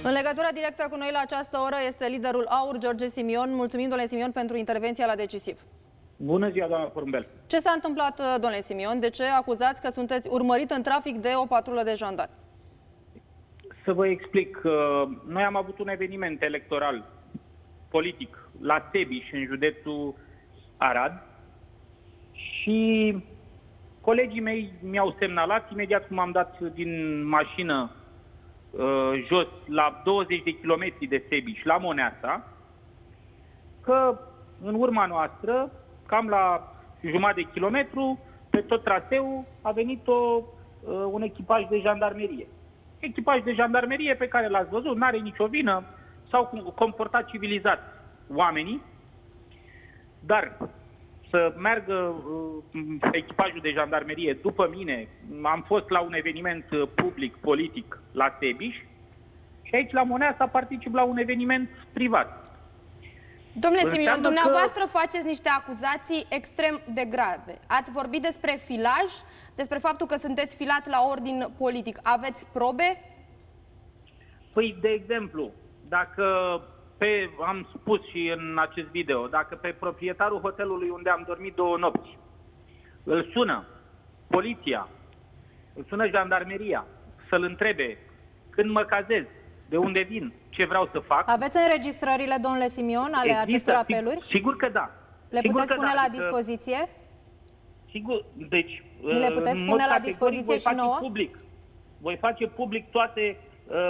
În legătură directă cu noi la această oră este liderul AUR, George Simion. Mulțumim, domnule Simion, pentru intervenția la Decisiv. Bună ziua, doamna Porumbel. Ce s-a întâmplat, domnule Simion? De ce acuzați că sunteți urmărit în trafic de o patrulă de jandarmi? Să vă explic. Noi am avut un eveniment electoral politic la Sebiș, în județul Arad, și colegii mei mi-au semnalat, imediat cum am dat din mașină jos, la 20 de kilometri de Sebiș, la Moneasa, că în urma noastră, cam la jumătate de kilometru, pe tot traseul, a venit un echipaj de jandarmerie. Echipaj de jandarmerie pe care l-ați văzut, n-are nicio vină, s-au comportat civilizat oamenii, dar să meargă echipajul de jandarmerie după mine, am fost la un eveniment public, politic, la Sebiș, și aici, la Moneasa, particip la un eveniment privat. Domnule Simion, dumneavoastră faceți niște acuzații extrem de grave. Ați vorbit despre filaj, despre faptul că sunteți filat la ordin politic. Aveți probe? Păi, de exemplu, dacă am spus și în acest video, dacă pe proprietarul hotelului unde am dormit 2 nopți îl sună poliția, îl sună jandarmeria, să-l întrebe când mă cazez, de unde vin, ce vreau să fac. Aveți înregistrările, domnule Simion, ale acestor apeluri? Sigur că da. Le puteți pune la dispoziție? Sigur, deci... Mi le puteți pune la dispoziție și nouă? Voi face public toate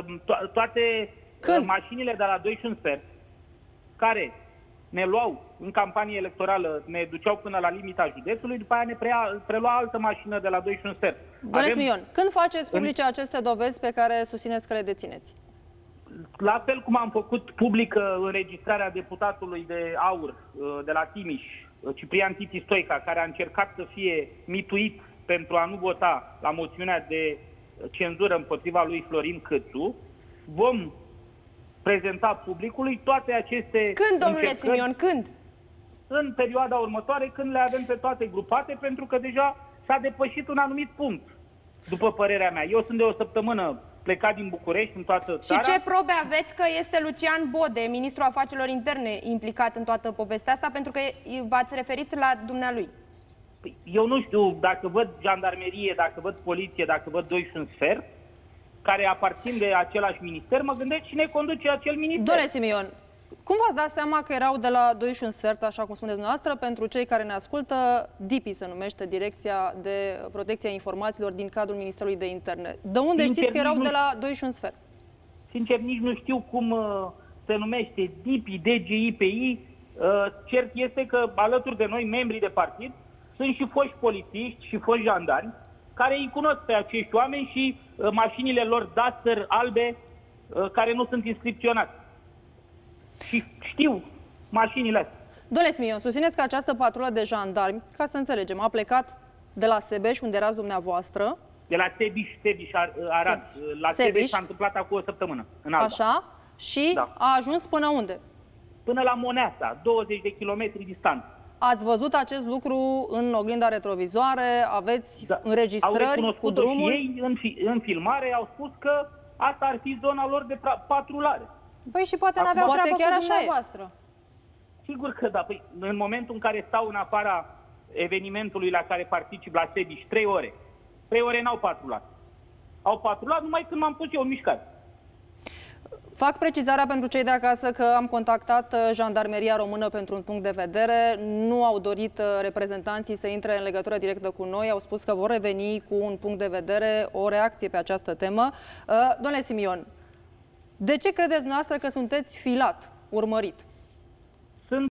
mașinile de la 2 și un sfert, care ne luau în campanie electorală, ne duceau până la limita județului, după aia ne prelua altă mașină de la 2 și un sfert. Domnule Simion, când faceți publice aceste dovezi pe care susțineți că le dețineți? La fel cum am făcut publică înregistrarea deputatului de AUR de la Timiș, Ciprian Titi Stoica, care a încercat să fie mituit pentru a nu vota la moțiunea de cenzură împotriva lui Florin Câțu, vom prezenta publicului toate aceste... Când, domnule Simion, când? În perioada următoare, când le avem pe toate grupate, pentru că deja s-a depășit un anumit punct, după părerea mea. Eu sunt de o săptămână plecat din București, în toată țara. Și ce probe aveți că este Lucian Bode, ministrul afacerilor interne, implicat în toată povestea asta, pentru că v-ați referit la dumnealui? Eu nu știu, dacă văd jandarmerie, dacă văd poliție, dacă văd 2 și un sfert, care aparțin de același minister, mă gândesc cine conduce acel minister. Domnule Simion, cum v-ați dat seama că erau de la 2 și un sfert, așa cum spuneți dumneavoastră? Pentru cei care ne ascultă, DIPI se numește, Direcția de Protecție a Informațiilor din cadrul Ministerului de Interne. De unde știți că erau de la 2 și un sfert? Sincer, nici nu știu cum se numește DIPI, DGIPI. Cert este că alături de noi, membrii de partid, sunt și foști polițiști și foști jandarmi, care îi cunosc pe acești oameni și mașinile lor Duster albe, care nu sunt inscripționate. Și știu mașinile astea. Domnule Simion, susțineți că această patrulă de jandarmi, ca să înțelegem, a plecat de la Sebeș, unde erați dumneavoastră. De la Sebiș, Arad. La Sebeș s-a întâmplat acum o săptămână, în Alba. Așa? Și da, a ajuns până unde? Până la Moneasa, 20 de kilometri distanță. Ați văzut acest lucru în oglinda retrovizoare? Aveți înregistrări cu drumul? Și ei în filmare au spus că asta ar fi zona lor de patrulare. Păi și poate n-aveau treabă cu dumneavoastră. Sigur că da. Păi, în momentul în care stau în afara evenimentului la care particip la Sebiș 3 ore, 3 ore n-au patrulat. Au patrulat numai când m-am pus eu în mișcare. Fac precizarea pentru cei de acasă că am contactat Jandarmeria Română pentru un punct de vedere. Nu au dorit reprezentanții să intre în legătură directă cu noi. Au spus că vor reveni cu un punct de vedere, o reacție pe această temă. Domnule Simion, de ce credeți dumneavoastră că sunteți filat, urmărit?